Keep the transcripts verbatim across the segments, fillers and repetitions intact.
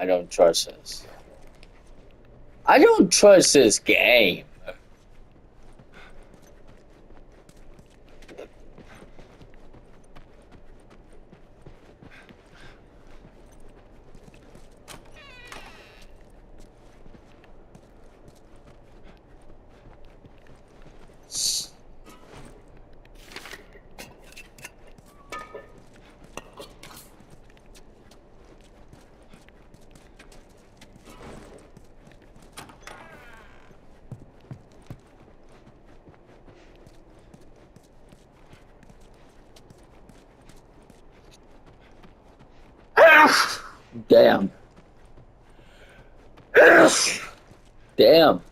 I don't trust this. I don't trust this game. Damn. Damn.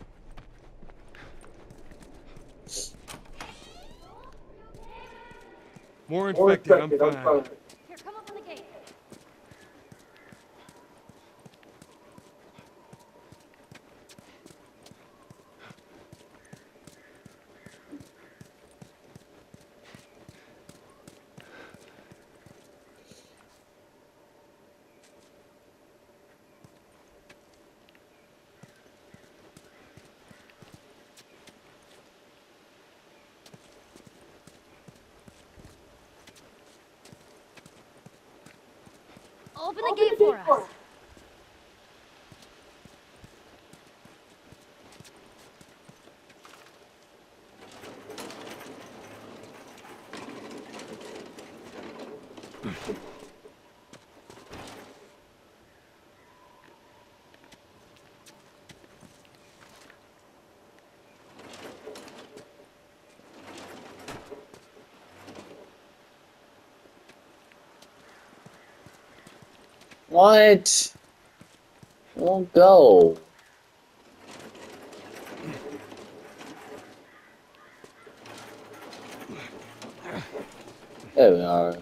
More infected, I'm fine. Here, come open the gate. Open the gate for us. What? Won't go. There we are.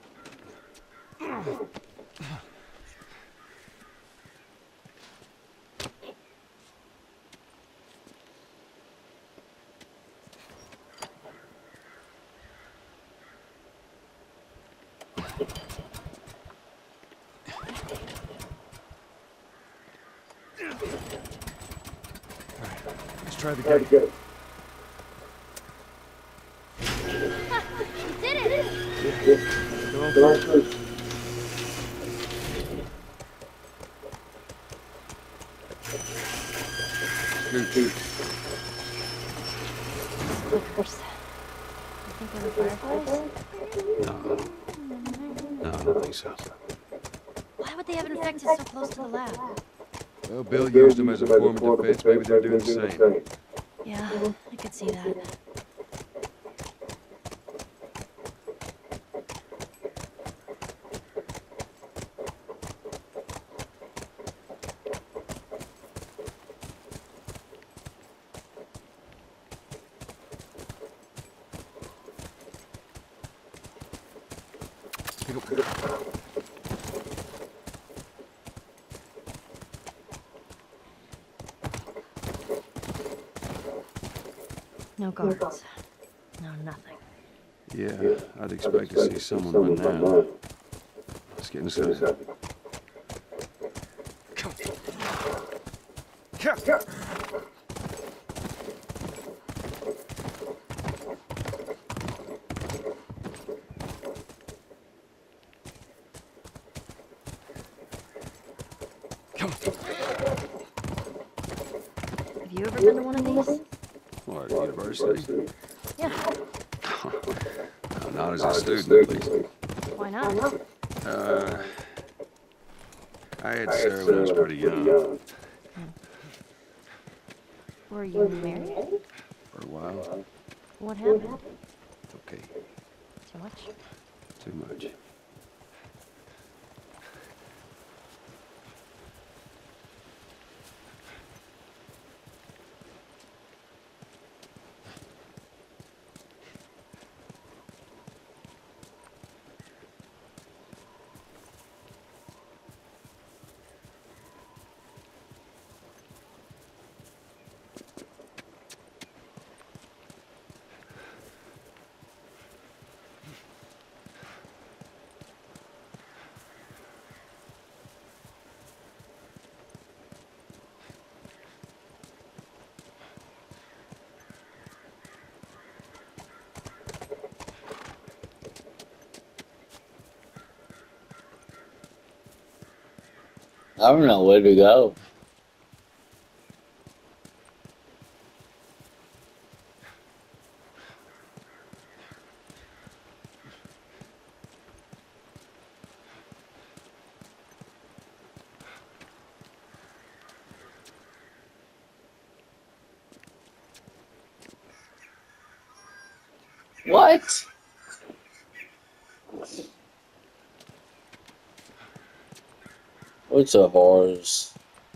Let's try the gate. You did it! Come on, first. Scoot. Flickers. You think they were fireflies? No. No, I don't think so. Why would they have infected so close to the lab? Well, Bill used them as a form of defense. Maybe they're doing the same. Yeah, I could see that. No guards. No nothing. Yeah, I'd expect to see someone by now. Let's get inside. Come on. Come on. Have you ever been to one of these? What, university? Yeah. No, not as a student, at least. Why not? Uh, I had Sarah when I was pretty young. Were you married? For a while. What happened? Okay, Too much? too much. I don't know where to go. What? What's a horse?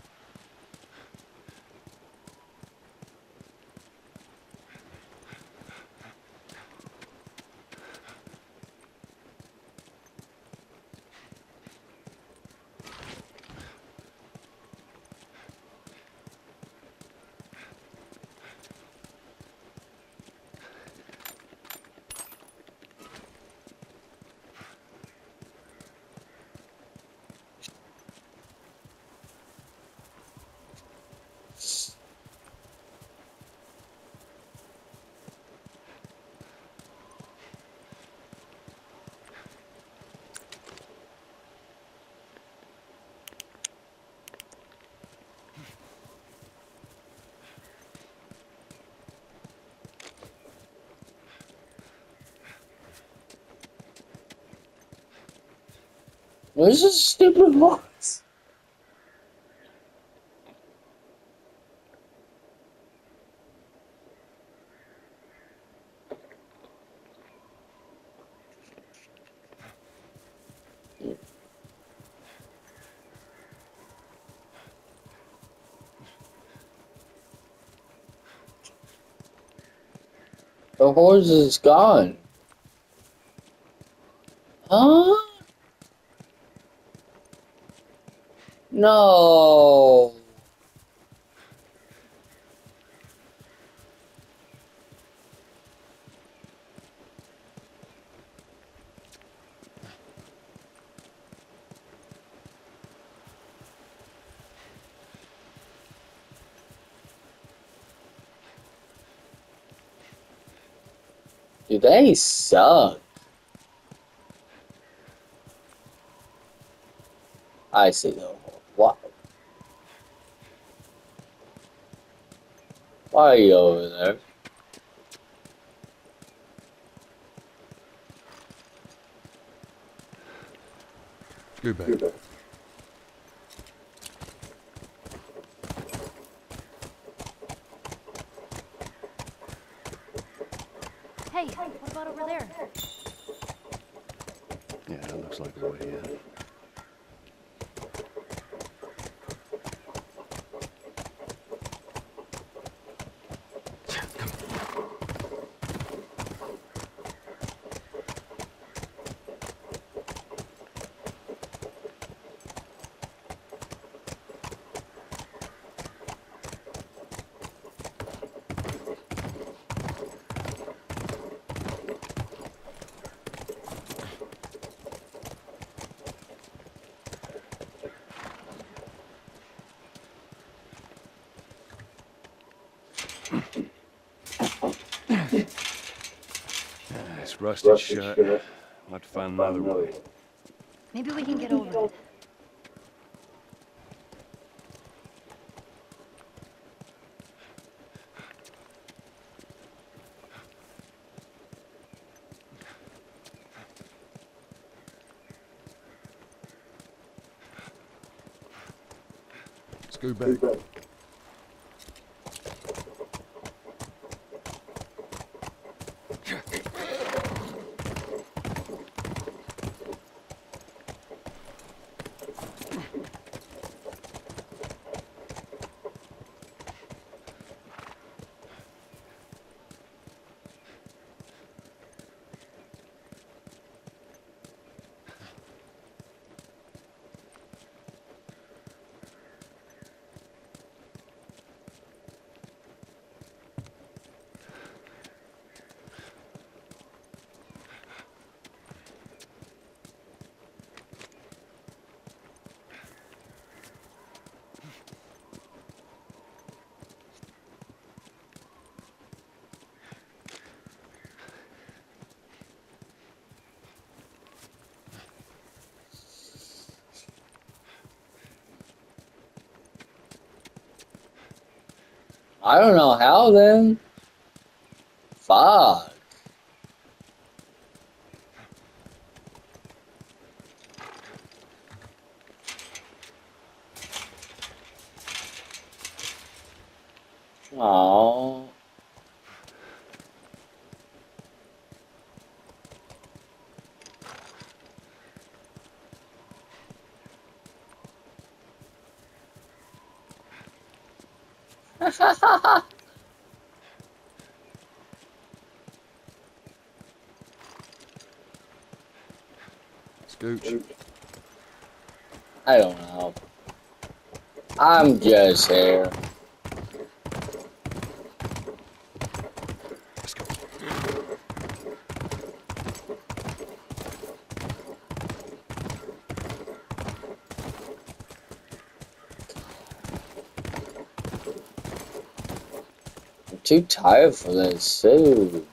Where's this stupid horse? The horse is gone. Huh? No. Dude, they suck. I see the horse. Why? Why are you over there? Go back. Hey, what about over there? Yeah, that looks like the way in. It's rusted shut. We'll have to find another way. Maybe we can get over it. Let's go back. I don't know how then. Fuck. Aww. Scooch. I don't know. I'm just here. Let's go. I'm too tired for this, too.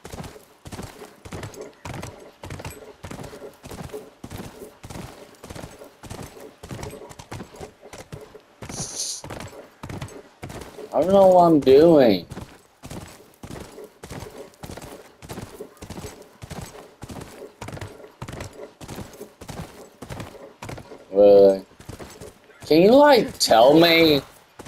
I don't know what I'm doing. Really? Can you, like, tell me?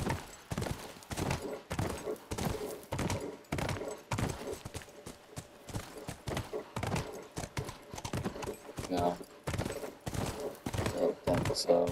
No. I don't think so.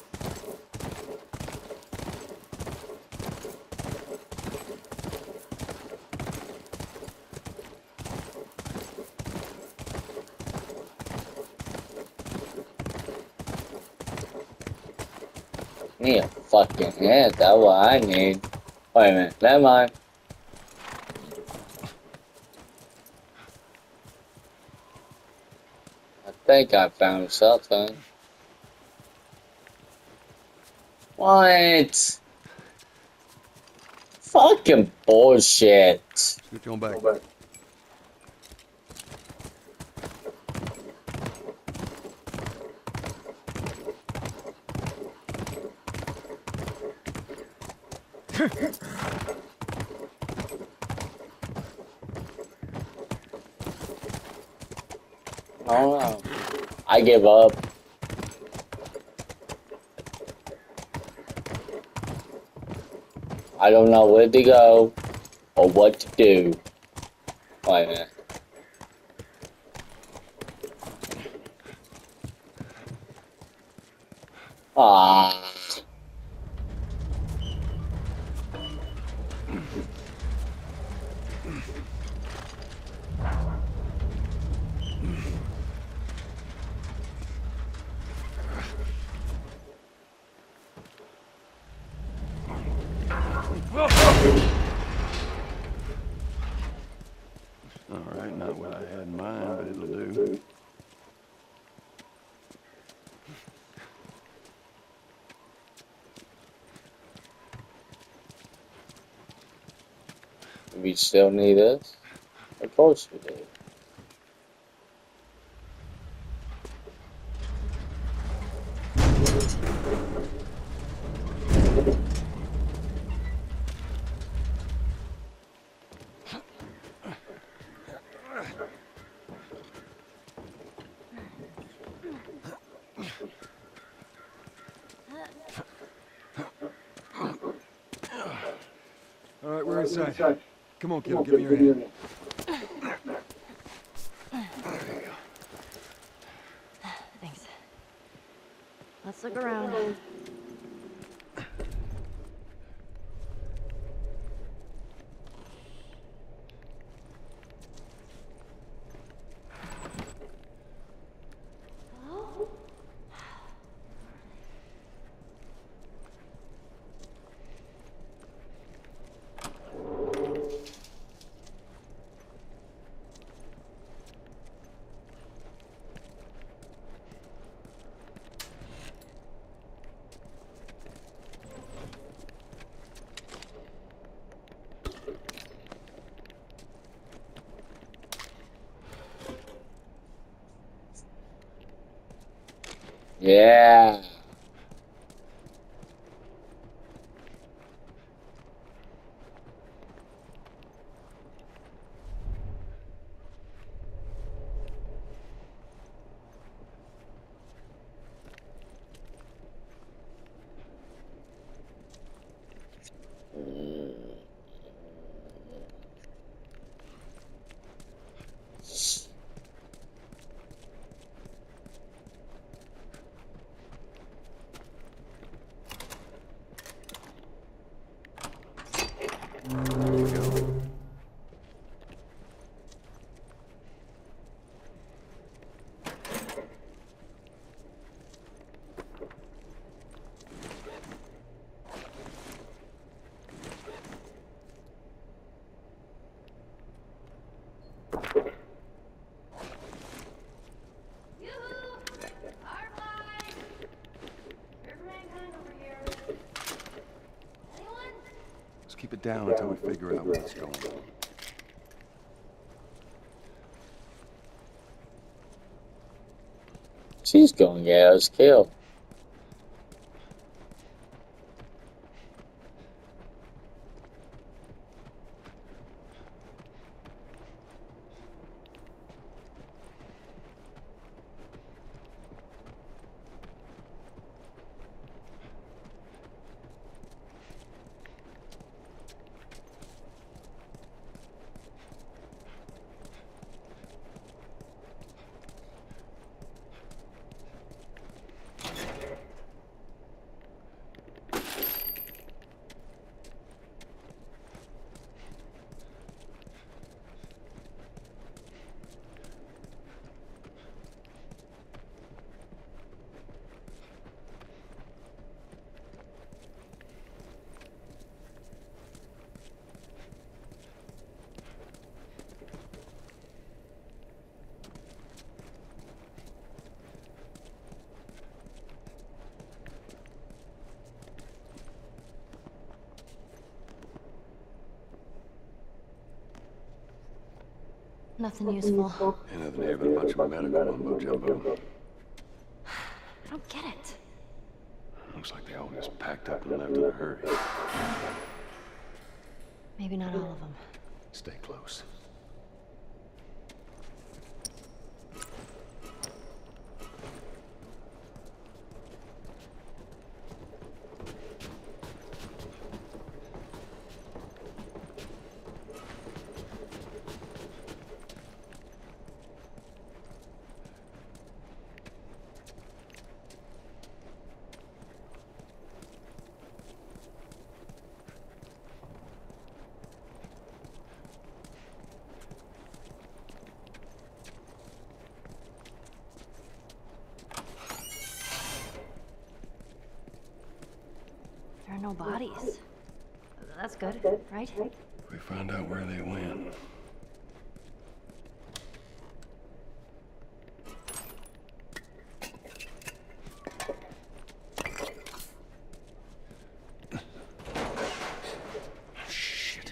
Need a fucking hand, that's what I need. Wait a minute, never mind. I think I found something. What? Fucking bullshit. Scooch on back. I don't know. I give up. I don't know where to go or what to do. Wait a minute. Ah. Alright, not what I had in mind, but it'll do. We still need this? Of course we do. Alright, we're inside. Come on, kiddo, give me your hand. Thanks. Let's look around. Yeah. it down until we figure out what's going on. She's going to get us killed. Nothing useful. Ain't nothing here but a bunch of medical mumbo jumbo. I don't get it. Looks like they all just packed up and left in a hurry. Maybe not all of them. Stay close. There are no bodies. That's good, right? We found out where they went. Shit.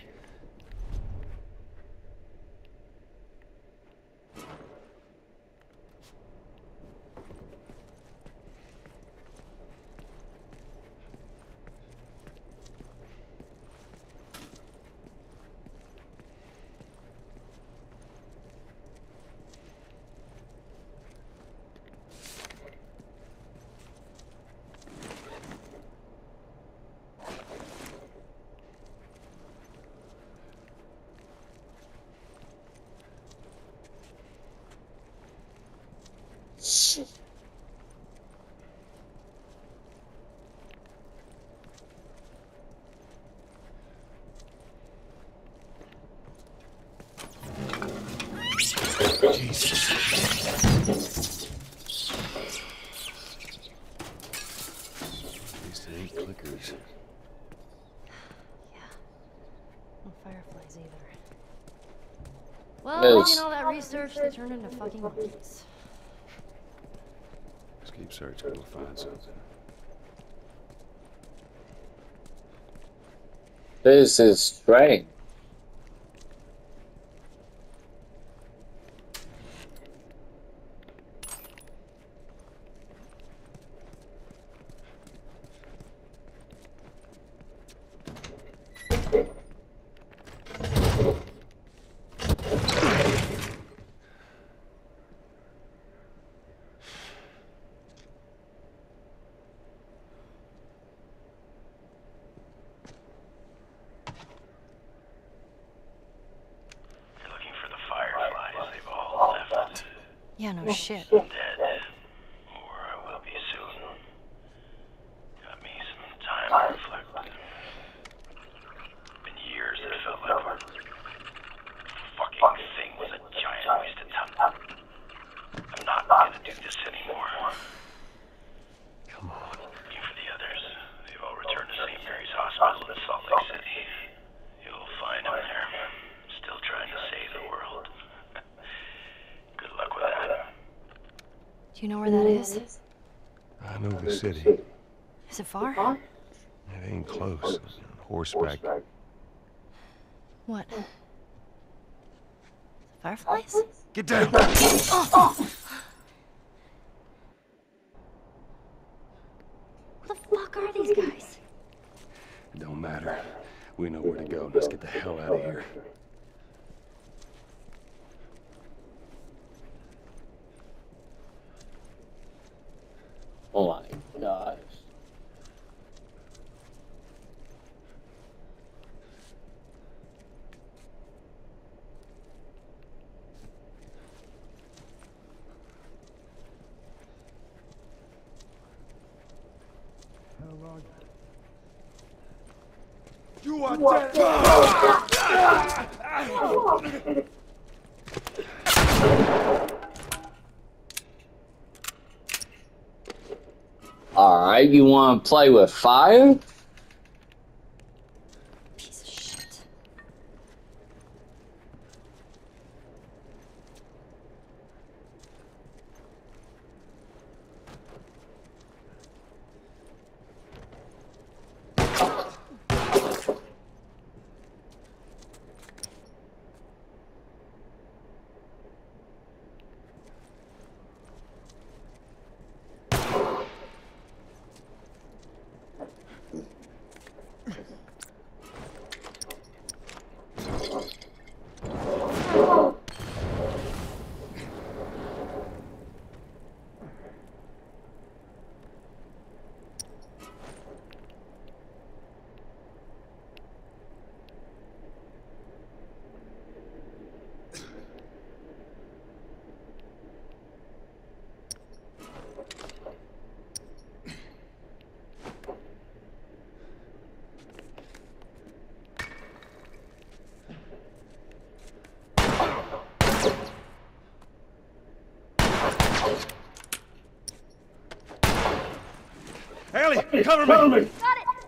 Shit. Jesus. At least it ain't clickers. Yeah. No fireflies either. Well, Yes. you know that research, they turned into fucking monkeys. Just keep searching, we'll find something. This is strange. Yeah, no shit. Dead. Or I will be soon. Got me some time to reflect. Been years that felt like we're... fucking thing was a giant waste of time. I'm not gonna do this anymore. Come on. Looking for the others. They've all returned to Saint Mary's Hospital in Salt Lake City. You'll find them there. Still trying to save the world. Good luck with that. Do you know where that is? I know the city. Is it far? It ain't close. Horseback. What? Fireflies? Get down! Oh. What the fuck are these guys? It don't matter. We know where to go. Let's get the hell out of here. Oh my gosh. You are dead! Alright, you want to play with fire? Piece of shit. Haley, cover me! Cover me. Got it!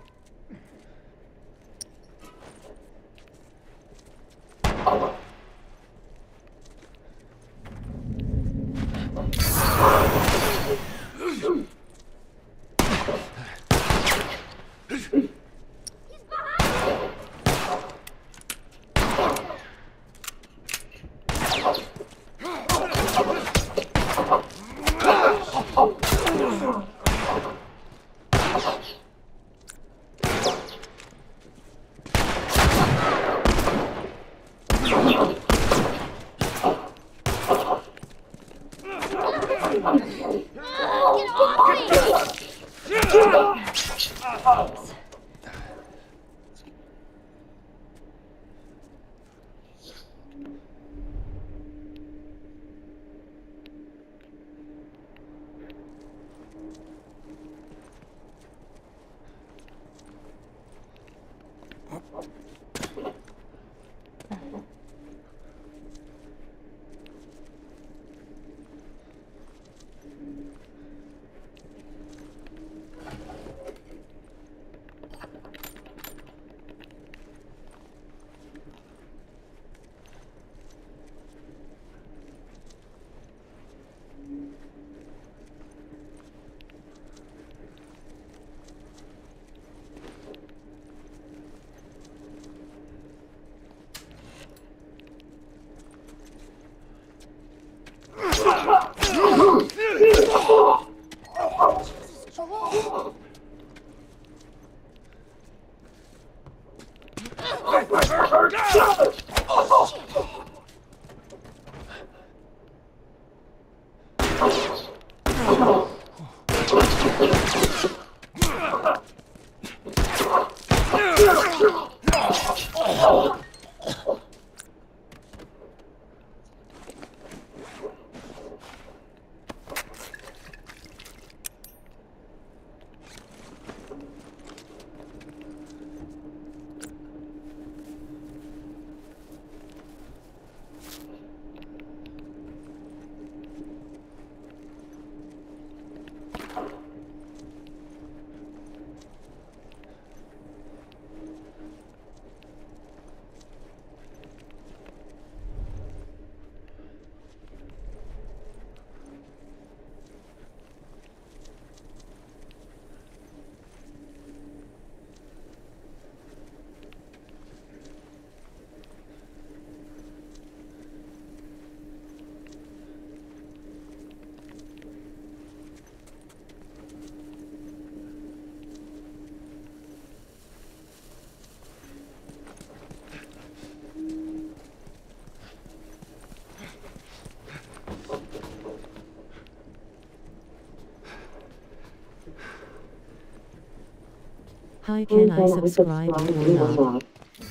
Hi, can I subscribe you or not?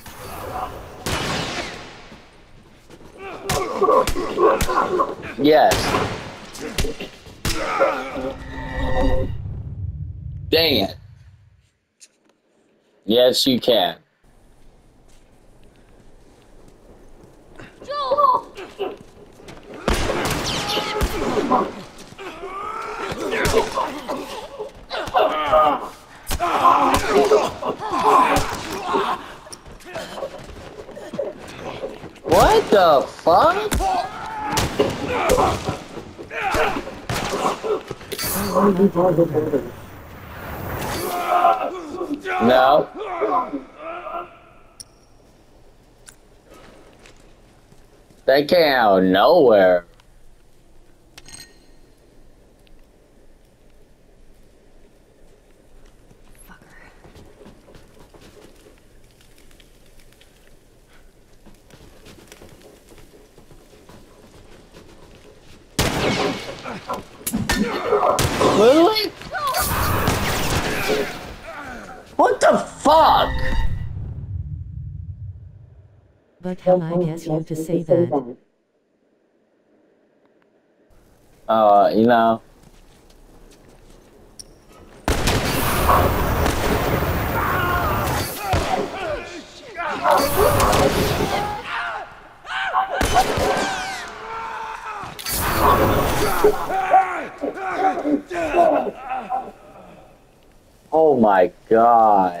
Yes. Dang it. Yes, you can. What the fuck? No. They came out of nowhere. Really? What the fuck? But how I guess you to say that? Uh, you know. Oh my gosh.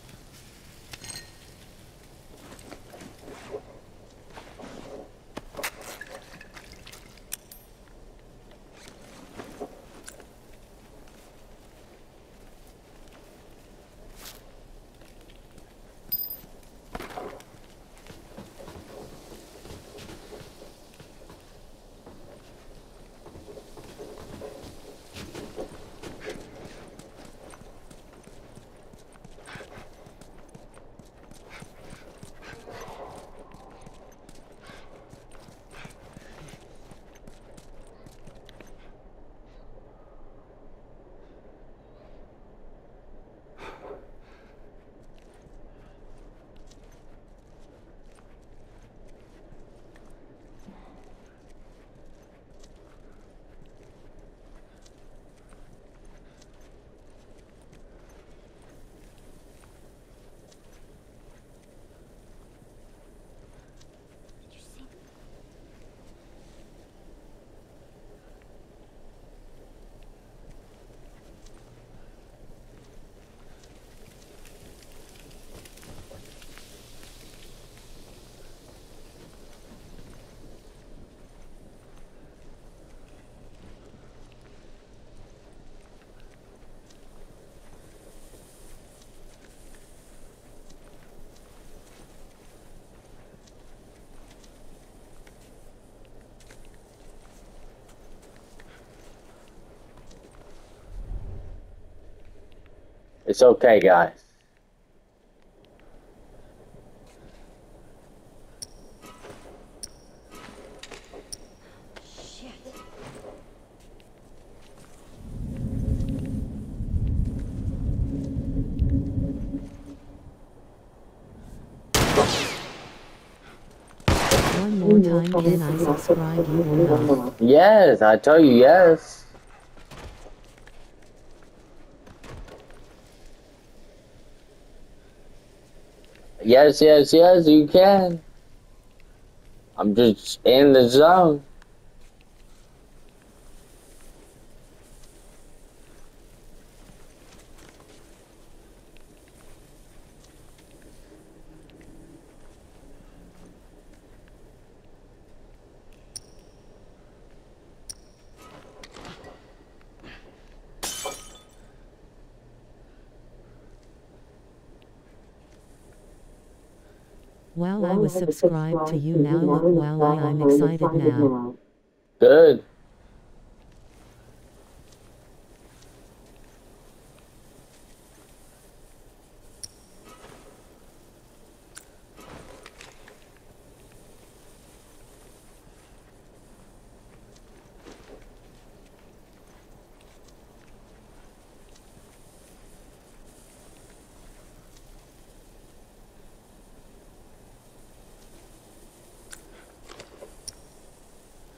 It's okay, guys. One more time, can I subscribe you or not? Yes, I tell you yes. Yes, yes, yes, you can. I'm just in the zone. Well, I was subscribed to you now. Look, well, I, I'm excited now. Good.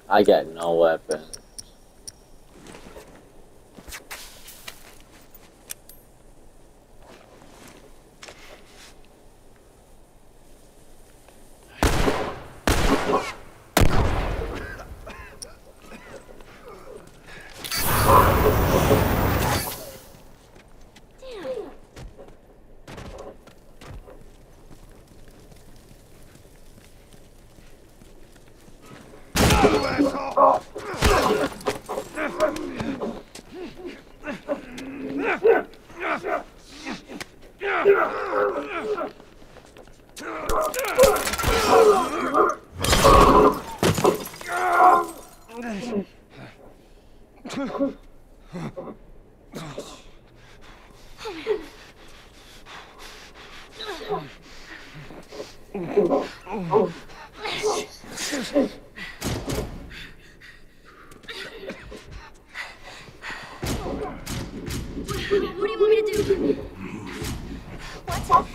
I got no weapon. What do you want me to do? What?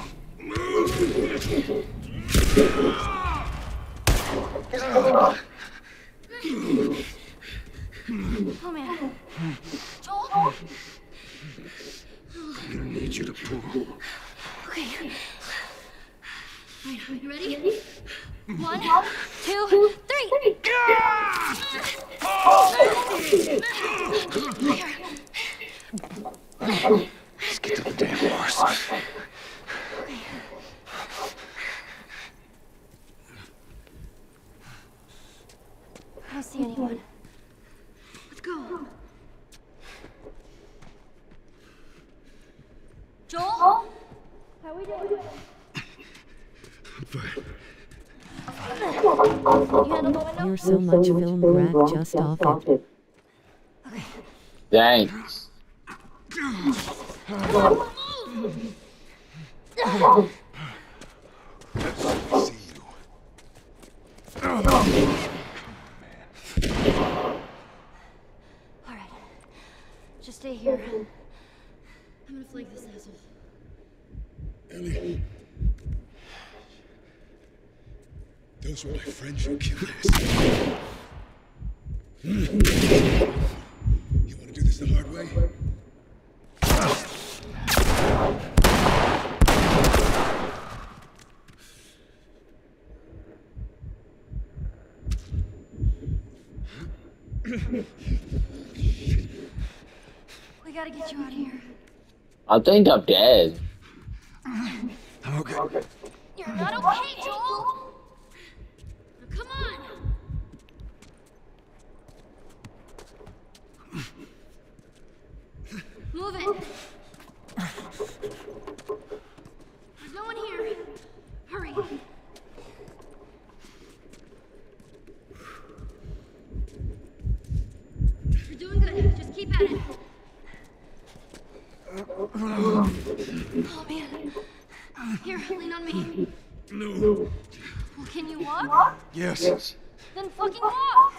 Oh man. Joel? I'm gonna need you to pull. Okay. Alright, you ready? One, two, three! Let's get to the damn horse. I don't see anyone. Let's go. Joel? How we doing? I'm fine. You handle the window? You're so much film brat, just off it. Okay. Thanks. See you. Alright. Just stay here. I'm gonna flank this asshole. Ellie. Those were my friends you killed us. You want to do this the hard way? We gotta get you out of here. I think I'm dead. I'm okay. You're not okay, Joel! Now come on! Move it! There's no one here. Hurry. You're doing good. Just keep at it. Oh man. Here, lean on me. No. Well, can you walk? Yes. Then fucking walk!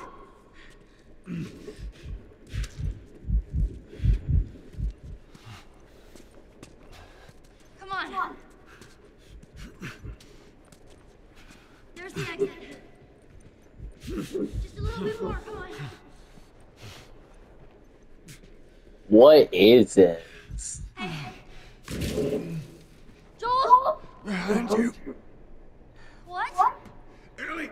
Come on. There's the exit. Just a little bit more, come on. What is it? Hey. Joel! Behind you. What? Ellie!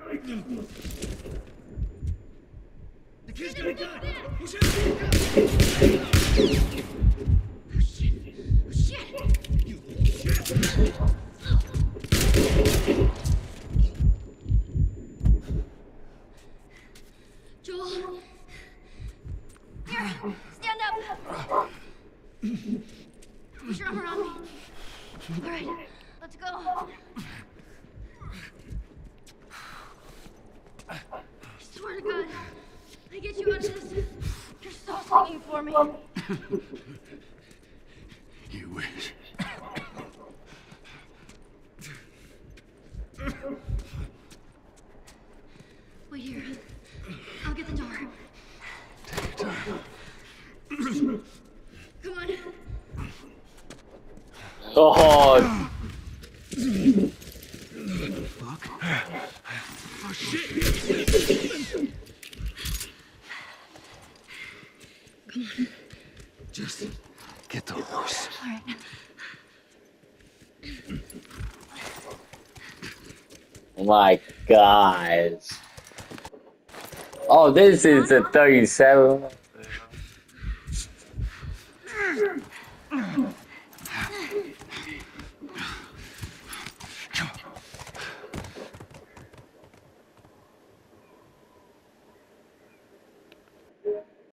The kid's Get gonna it, die! get it. Push it! Oh shit. Oh shit. You little shit! Joel. Here, stand up. Put your arm around me. All right, let's go. I swear to God, I get you out of this. You're so swinging for me. You wish. Wait here. I'll get the door. Take your time. Come on. Oh, Fuck. Oh shit! My God. Oh, this is a thirty-seven.